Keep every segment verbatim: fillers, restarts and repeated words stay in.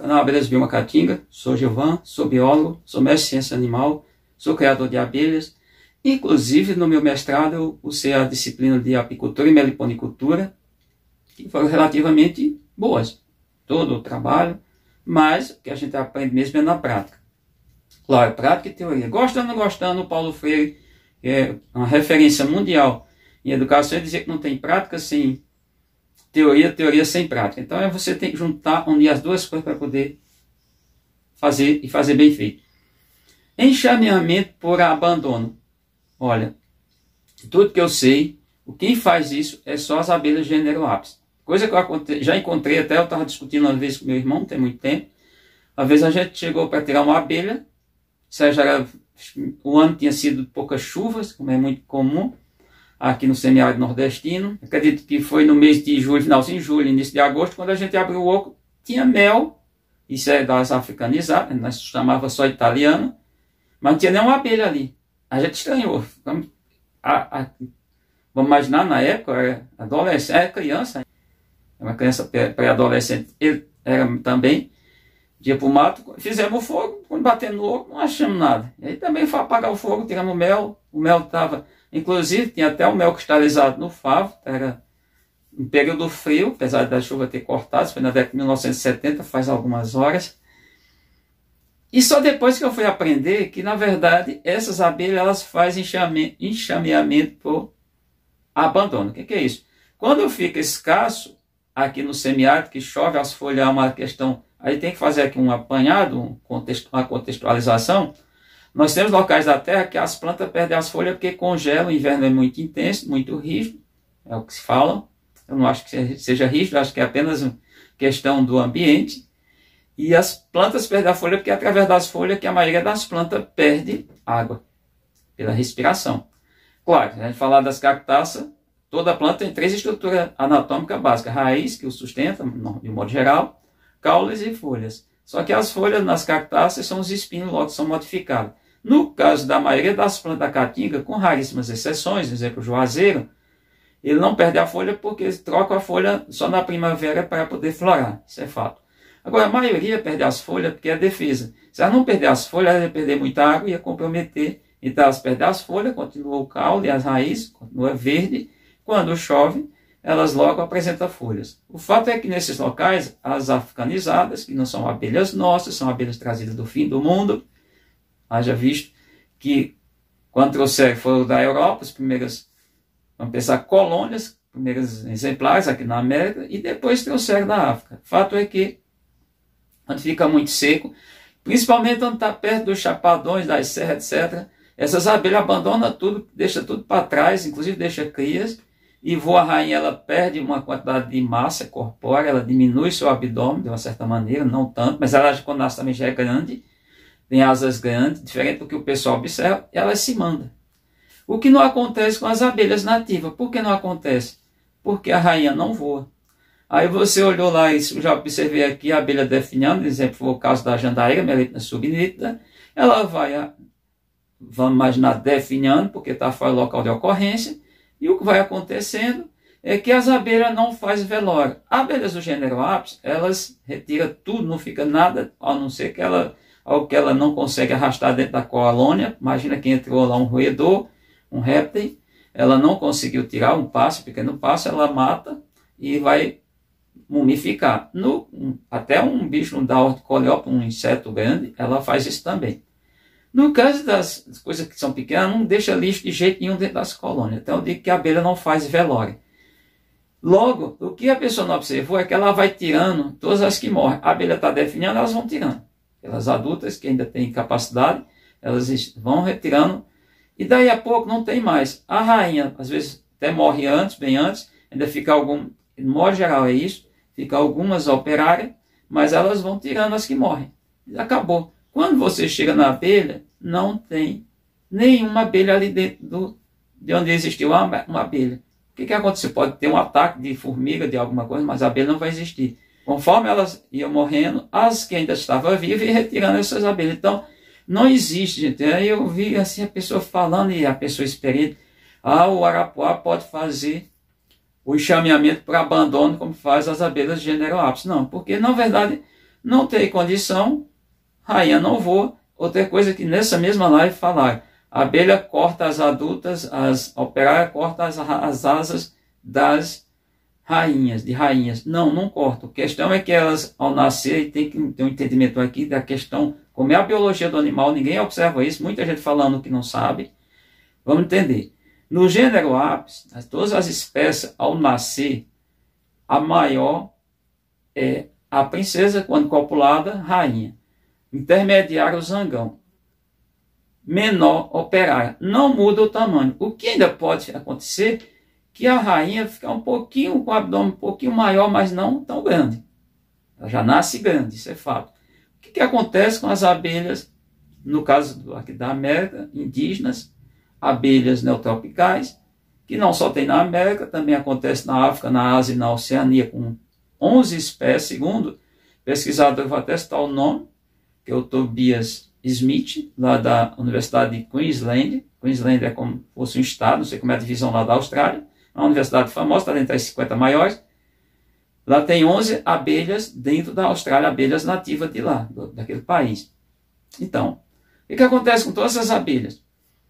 canal Abelhas Biomacatinga, sou Gilvan, sou biólogo, sou mestre em ciência animal, sou criador de abelhas. Inclusive, no meu mestrado, eu usei a disciplina de apicultura e meliponicultura, que foram relativamente boas. Todo o trabalho, mas o que a gente aprende mesmo é na prática. Claro, prática e teoria. Gostando ou não gostando, o Paulo Freire é uma referência mundial em educação, ele dizia que não tem prática sem teoria, teoria sem prática. Então, é você tem que juntar, unir as duas coisas para poder fazer e fazer bem feito. Enxameamento por abandono. Olha, tudo que eu sei, quem faz isso é só as abelhas do gênero Apis. Coisa que eu já encontrei, até eu estava discutindo uma vez com meu irmão, tem muito tempo. Às vezes a gente chegou para tirar uma abelha, isso já era, o ano tinha sido poucas chuvas, como é muito comum aqui no semiárido nordestino. Acredito que foi no mês de julho, finalzinho de julho, início de agosto, quando a gente abriu o oco, tinha mel, isso é das africanizadas, nós chamava só italiana, mas não tinha nenhuma abelha ali. A gente estranhou. Vamos, a, a, vamos imaginar, na época, era adolescente, era criança, uma criança pré-adolescente, ele era também, ia para o mato, fizemos o fogo, quando batemos no oco, não achamos nada. E aí também foi apagar o fogo, tiramos o mel, o mel estava, inclusive, tinha até o mel cristalizado no favo, era um período frio, apesar da chuva ter cortado, foi na década de mil novecentos e setenta, faz algumas horas. E só depois que eu fui aprender que, na verdade, essas abelhas elas fazem enxameamento por abandono. O que, que é isso? Quando fica escasso, aqui no semiárido, que chove, as folhas é uma questão, aí tem que fazer aqui um apanhado, um contexto, uma contextualização. Nós temos locais da Terra que as plantas perdem as folhas porque congelam, o inverno é muito intenso, muito rígido, é o que se fala. Eu não acho que seja rígido, acho que é apenas uma questão do ambiente. E as plantas perdem a folha porque é através das folhas que a maioria das plantas perde água, pela respiração. Claro, se a gente falar das cactáceas, toda planta tem três estruturas anatômicas básicas. Raiz, que o sustenta, de modo geral, caules e folhas. Só que as folhas nas cactáceas são os espinhos, logo são modificados. No caso da maioria das plantas da caatinga, com raríssimas exceções, por exemplo, o juazeiro, ele não perde a folha porque ele troca a folha só na primavera para poder florar. Isso é fato. Agora, a maioria perde as folhas porque é defesa. Se ela não perder as folhas, ela ia perder muita água e ia comprometer. Então, elas perdem as folhas, continua o caule, as raízes, continua verde. Quando chove, elas logo apresentam folhas. O fato é que nesses locais, as africanizadas, que não são abelhas nossas, são abelhas trazidas do fim do mundo, haja visto que quando trouxeram foram da Europa, as primeiras, vamos pensar, colônias, primeiros exemplares aqui na América, e depois trouxeram da África. O fato é que, onde fica muito seco, principalmente onde está perto dos chapadões, das serras, etcétera, essas abelhas abandonam tudo, deixa tudo para trás, inclusive deixa crias, e voa a rainha, ela perde uma quantidade de massa corpórea, ela diminui seu abdômen de uma certa maneira, não tanto, mas ela quando nasce também já é grande, tem asas grandes, diferente do que o pessoal observa, ela se manda. O que não acontece com as abelhas nativas. Por que não acontece? Porque a rainha não voa. Aí você olhou lá, e já observei aqui a abelha definhando, por exemplo, foi o caso da jandaíra, Meletina subnítida, ela vai, vamos imaginar, definhando, porque está fora do local de ocorrência, e o que vai acontecendo é que as abelhas não fazem velório. Abelhas do gênero Apis, elas retiram tudo, não fica nada, a não ser que ela, algo que ela não consegue arrastar dentro da colônia. Imagina que entrou lá um roedor, um réptil, ela não conseguiu tirar um pássaro, pequeno pássaro, ela mata e vai mumificar. No, um, até um bicho da ordem Coleóptera, um inseto grande, ela faz isso também. No caso das coisas que são pequenas, não deixa lixo de jeito nenhum dentro das colônias. Então eu digo que a abelha não faz velório. Logo, o que a pessoa não observou é que ela vai tirando todas as que morrem. A abelha está definindo, elas vão tirando. Elas adultas, que ainda têm capacidade, elas vão retirando. E daí a pouco não tem mais. A rainha, às vezes, até morre antes, bem antes. Ainda fica algum, no modo geral é isso. Fica algumas operárias, mas elas vão tirando as que morrem. E acabou. Quando você chega na abelha, não tem nenhuma abelha ali dentro do, de onde existiu uma, uma abelha. O que, que aconteceu? Pode ter um ataque de formiga, de alguma coisa, mas a abelha não vai existir. Conforme elas iam morrendo, as que ainda estavam vivas iam retirando essas abelhas. Então, não existe, gente. Aí eu vi assim, a pessoa falando, e a pessoa experiente, ah, o arapuá pode fazer o enxameamento para abandono, como faz as abelhas do gênero Apis. Não, porque, na verdade, Não tem condição, rainha não voa. Outra coisa que nessa mesma live falaram, a abelha corta as adultas, as operárias corta as, as asas das rainhas, de rainhas. Não, não corta. A questão é que elas, ao nascer, tem que ter um entendimento aqui da questão, como é a biologia do animal, ninguém observa isso, muita gente falando que não sabe. Vamos entender. No gênero Apis, todas as espécies, ao nascer, a maior é a princesa, quando copulada, rainha. Intermediário, zangão. Menor, operária. Não muda o tamanho. O que ainda pode acontecer que a rainha fica um pouquinho, com o abdômen um pouquinho maior, mas não tão grande. Ela já nasce grande, isso é fato. O que, que acontece com as abelhas, no caso do, aqui da América, indígenas, abelhas neotropicais, que não só tem na América, também acontece na África, na Ásia e na Oceania, com onze espécies, segundo pesquisador, eu vou até citar o nome, que é o Tobias Smith, lá da Universidade de Queensland. Queensland é como se fosse um estado, não sei como é a divisão lá da Austrália, é uma universidade famosa, está dentro das cinquenta maiores. Lá tem onze abelhas dentro da Austrália, abelhas nativas de lá, do, daquele país. Então, o que acontece com todas essas abelhas?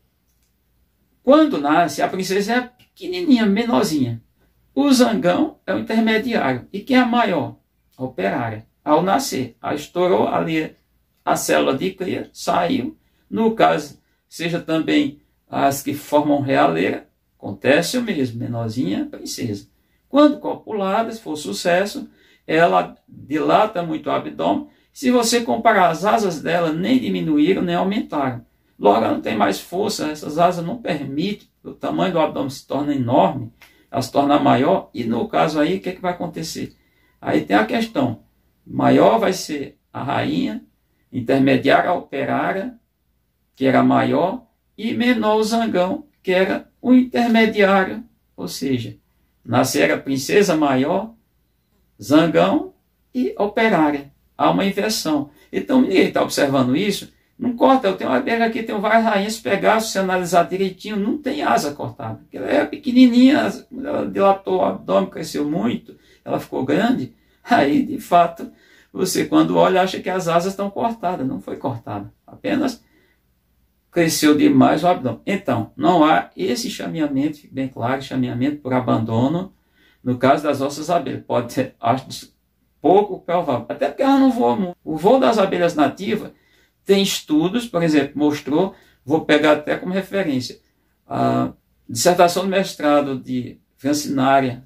Quando nasce, a princesa é pequenininha, menorzinha. O zangão é o intermediário. E quem é a maior? A operária. Ao nascer, a estourou ali a célula de cria, saiu. No caso, seja também as que formam realeira, acontece o mesmo, menorzinha, princesa. Quando copulada, se for sucesso, ela dilata muito o abdômen. Se você comparar as asas dela, nem diminuíram, nem aumentaram. Logo, ela não tem mais força, essas asas não permitem, o tamanho do abdômen se torna enorme, ela se torna maior, e no caso aí, o que, é que vai acontecer? Aí tem a questão, maior vai ser a rainha, intermediária a operária, que era maior, e menor o zangão, que era o intermediário, ou seja, nascer a princesa maior, zangão e operária. Há uma inversão. Então, ninguém está observando isso. Não corta, eu tenho uma abelha aqui, tenho várias rainhas, se pegar, se você analisar direitinho, não tem asa cortada. Ela é pequenininha, ela dilatou o abdômen, cresceu muito, ela ficou grande. Aí, de fato, você quando olha, acha que as asas estão cortadas. Não foi cortada, apenas cresceu demais o abdômen. Então, não há esse chameamento, fique bem claro, chameamento por abandono, no caso das nossas abelhas. Pode ser, acho, pouco provável, até porque ela não voa muito. O voo das abelhas nativas, tem estudos, por exemplo, mostrou, vou pegar até como referência, a dissertação de mestrado de Francinária,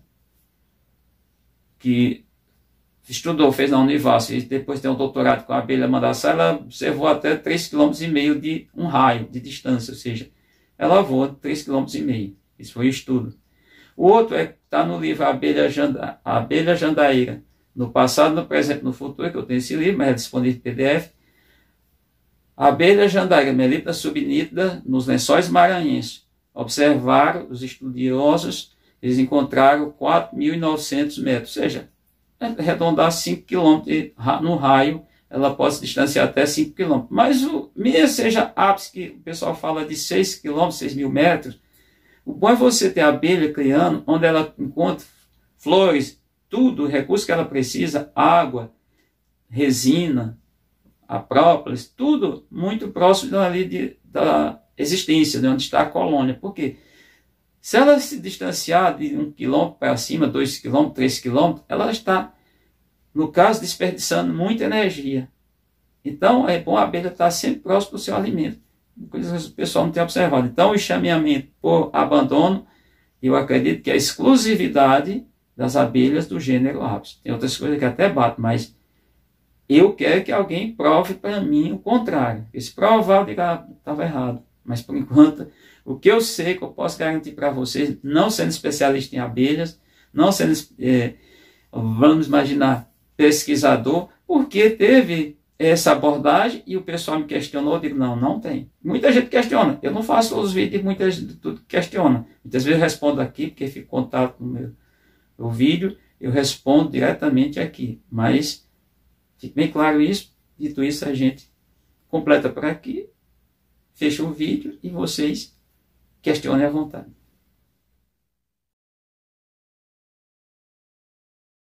que estudou, fez na Univasf, e depois tem um doutorado com a abelha mandaçá, ela observou até três vírgula cinco quilômetros de um raio de distância, ou seja, ela voa três vírgula cinco quilômetros. Isso foi o estudo. O outro é está no livro A Abelha, Janda, a Abelha Jandaíra, no passado, no presente e no futuro, que eu tenho esse livro, mas é disponível em P D F. A abelha jandaíra, Melita subnítida, nos lençóis maranhenses. Observaram os estudiosos, eles encontraram quatro mil e novecentos metros, ou seja, arredondar cinco quilômetros no raio, ela pode se distanciar até cinco quilômetros. Mas o, mesmo seja ápice, que o pessoal fala de seis quilômetros, seis mil metros, o bom é você ter a abelha criando, onde ela encontra flores, tudo, o recurso que ela precisa, água, resina, a própolis, tudo muito próximo ali de, da existência, de onde está a colônia. Por quê? Se ela se distanciar de um quilômetro para cima, dois quilômetros, três quilômetros, ela está, no caso, desperdiçando muita energia. Então, é bom a abelha estar sempre próximo do seu alimento. Coisas que o pessoal não tem observado. Então, o enxameamento por abandono, eu acredito que é a exclusividade das abelhas do gênero Apis. Tem outras coisas que até batem, mas eu quero que alguém prove para mim o contrário. Se provar, eu digo, ah, estava errado. Mas, por enquanto, o que eu sei, que eu posso garantir para vocês, não sendo especialista em abelhas, não sendo, é, vamos imaginar, pesquisador, porque teve essa abordagem e o pessoal me questionou, eu digo, não, não tem. Muita gente questiona. Eu não faço os vídeos e muita gente tudo questiona. Muitas vezes eu respondo aqui, porque fica em contato com o meu o vídeo, eu respondo diretamente aqui. Mas fique bem claro isso. Dito isso, a gente completa por aqui, fecha o vídeo e vocês questionem à vontade.